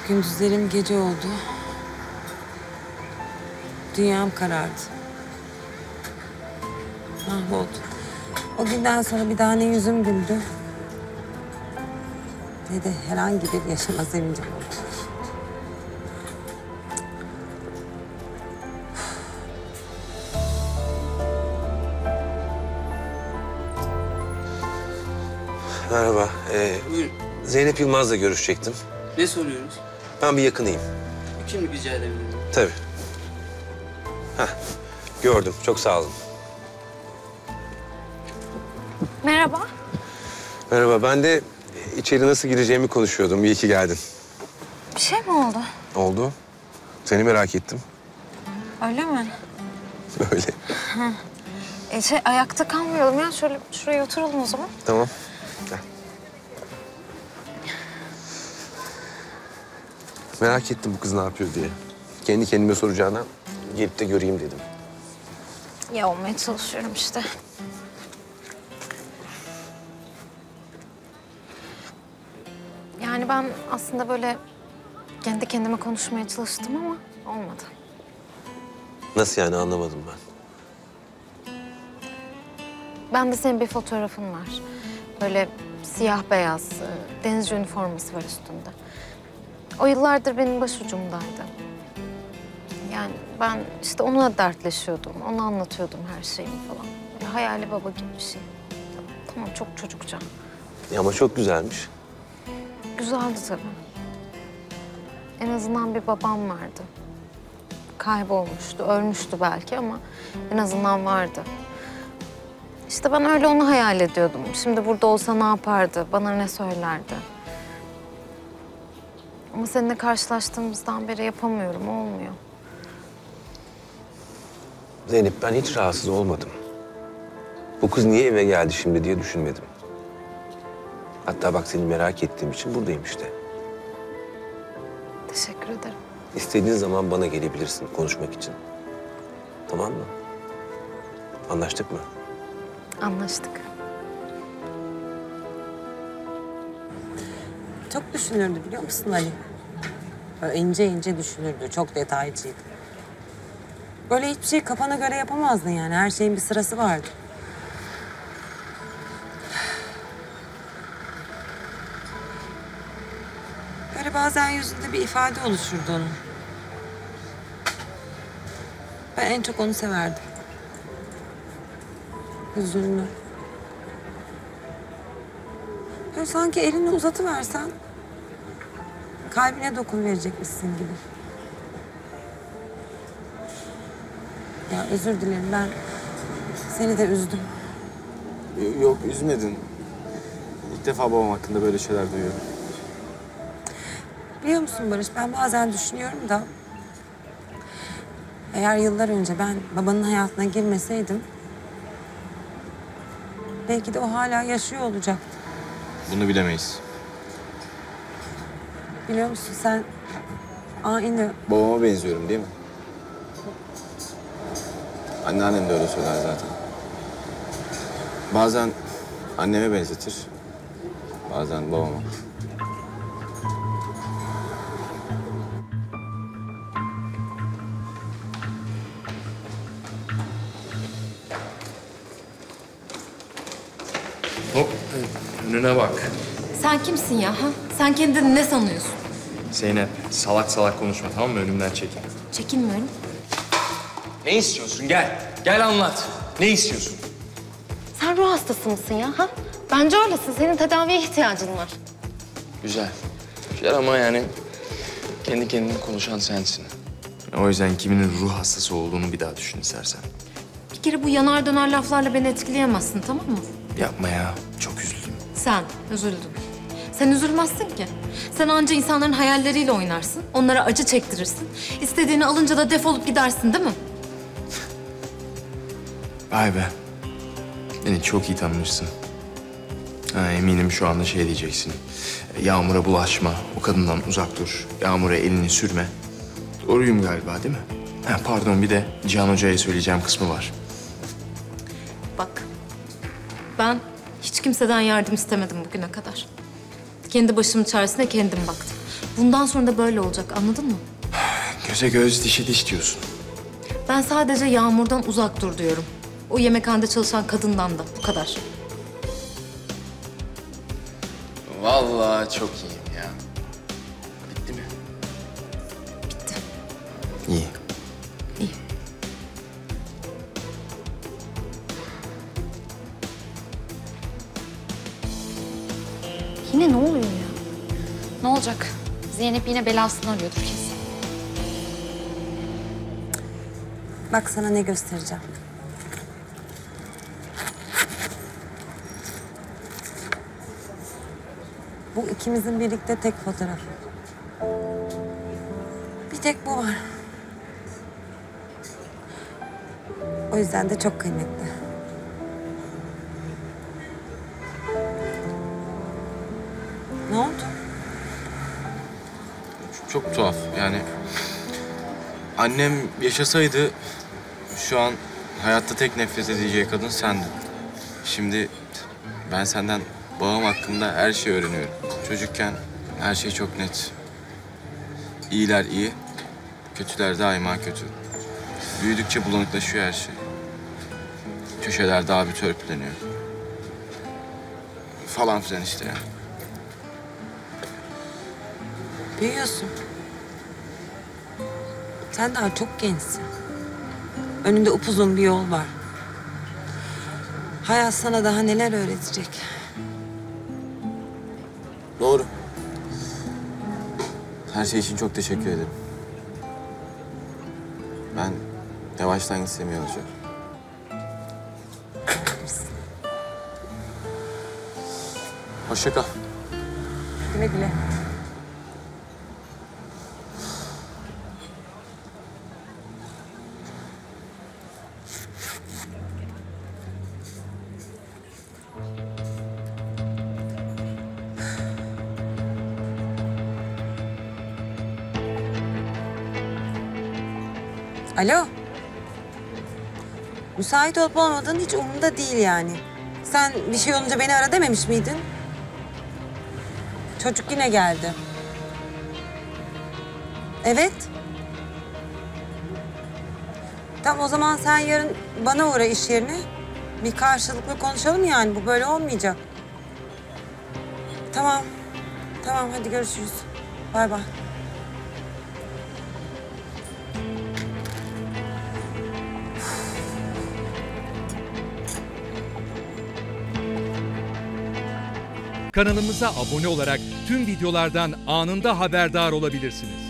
Gündüzlerim gece oldu. Dünyam karardı. Mahvoldum. O günden sonra bir daha ne yüzüm güldü, ne de herhangi bir yaşama sevincim oldu. Merhaba. Buyurun. Zeynep Yılmaz'la görüşecektim. Ne soruyoruz? Ben bir yakınıyım. Bir kimlik rica edebilirim? Tabii. Heh, gördüm. Çok sağ olun. Merhaba. Merhaba. Ben de içeri nasıl gireceğimi konuşuyordum. İyi ki geldin. Bir şey mi oldu? Oldu. Seni merak ettim. Öyle mi? Öyle. Ayakta kalmayalım ya. Şöyle şuraya oturalım o zaman. Tamam. Gel. Merak ettim bu kız ne yapıyor diye. Kendi kendime soracağına gelip de göreyim dedim. Ya olmaya çalışıyorum işte. Yani ben aslında böyle kendi kendime konuşmaya çalıştım ama olmadı. Nasıl yani anlamadım ben. Bende senin bir fotoğrafın var. Böyle siyah beyaz, denizci üniforması var üstünde. O yıllardır benim başucumdaydı. Yani ben işte onunla dertleşiyordum, ona anlatıyordum her şeyimi falan. Böyle hayali baba gibi bir şey. Tamam, çok çocukça. Ya ama çok güzelmiş. Güzeldi tabii. En azından bir babam vardı. Kaybolmuştu, ölmüştü belki ama en azından vardı. İşte ben öyle onu hayal ediyordum. Şimdi burada olsa ne yapardı, bana ne söylerdi? Ama seninle karşılaştığımızdan beri yapamıyorum, olmuyor. Zeynep ben hiç rahatsız olmadım. Bu kız niye eve geldi şimdi diye düşünmedim. Hatta bak seni merak ettiğim için buradayım işte. Teşekkür ederim. İstediğin zaman bana gelebilirsin konuşmak için. Tamam mı? Anlaştık mı? Anlaştık. Çok düşünürdü biliyor musun Ali? Böyle ince ince düşünürdü, çok detaycıydı. Böyle hiçbir şey kafana göre yapamazdın yani. Her şeyin bir sırası vardı. Böyle bazen yüzünde bir ifade oluşurdu onun. Ben en çok onu severdim. Hüzünlü. Böyle sanki elini uzatıversen kalbine dokunuverecekmişsin gibi. Ya özür dilerim ben seni de üzdüm. Yok, üzmedin. İlk defa babam hakkında böyle şeyler duyuyorum. Biliyor musun Barış, ben bazen düşünüyorum da... eğer yıllar önce ben babanın hayatına girmeseydim... belki de o hala yaşıyor olacaktı. Bunu bilemeyiz. Biliyor musun sen aynı... Babama benziyorum değil mi? Anneannem de öyle söyler zaten. Bazen anneme benzetir, bazen babama. Hop, önüne bak. Sen kimsin ya? Ha? Sen kendini ne sanıyorsun? Zeynep, salak salak konuşma tamam mı? Önümden çekil. Çekinmiyorum. Ne istiyorsun? Gel. Gel anlat. Ne istiyorsun? Sen ruh hastası mısın ya? Ha? Bence öylesin. Senin tedaviye ihtiyacın var. Güzel. Güzel ama yani kendi kendine konuşan sensin. O yüzden kimin ruh hastası olduğunu bir daha düşün istersen. Bir kere bu yanar döner laflarla beni etkileyemezsin, tamam mı? Yapma ya. Çok üzüldüm. Sen üzüldün. Sen üzülmezsin ki. Sen anca insanların hayalleriyle oynarsın. Onlara acı çektirirsin. İstediğini alınca da defolup gidersin değil mi? Vay be. Beni çok iyi tanımışsın. Ha, eminim şu anda şey diyeceksin. Yağmur'a bulaşma, o kadından uzak dur. Yağmur'a elini sürme. Doğruyum galiba değil mi? Ha, pardon bir de Cihan Hoca'ya söyleyeceğim kısmı var. Bak, ben hiç kimseden yardım istemedim bugüne kadar. Kendi başımın çaresine kendim baktım. Bundan sonra da böyle olacak, anladın mı? Göze göz, dişe diş diyorsun. Ben sadece Yağmur'dan uzak dur diyorum. O yemekhanede çalışan kadından da, bu kadar. Vallahi çok iyiyim ya. Bitti mi? Bitti. İyi. İyi. Yine ne oluyor ya? Ne olacak? Zeynep yine belasını arıyordur kesin. Bak sana ne göstereceğim. Bu ikimizin birlikte tek fotoğrafı. Bir tek bu var. O yüzden de çok kıymetli. Ne oldu? Çok tuhaf yani. Annem yaşasaydı şu an hayatta tek nefret edeceği kadın sendin. Şimdi ben senden babam hakkında her şeyi öğreniyorum. Çocukken her şey çok net. İyiler iyi, kötüler daima kötü. Büyüdükçe bulanıklaşıyor her şey. Köşeler daha bir törpüleniyor. Falan filan işte yani. Büyüyorsun. Sen daha çok gençsin. Önünde upuzun bir yol var. Hayat sana daha neler öğretecek. Doğru. Her şey için çok teşekkür ederim. Ben yavaştan gitsem iyi olacak. Hoşça kal. Güle güle. Alo. Müsait olup olmadığın hiç umurumda değil yani. Sen bir şey olunca beni ara dememiş miydin? Çocuk yine geldi. Evet. Tamam o zaman sen yarın bana uğra iş yerine. Bir karşılıklı konuşalım yani. Bu böyle olmayacak. Tamam. Tamam hadi görüşürüz. Bay bay. Kanalımıza abone olarak tüm videolardan anında haberdar olabilirsiniz.